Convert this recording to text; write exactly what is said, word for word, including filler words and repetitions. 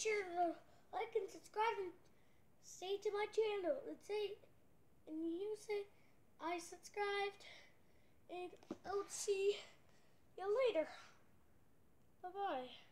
sure to like and subscribe and stay to my channel. Let's say, and you say, I subscribed, and I'll see you later. Bye-bye.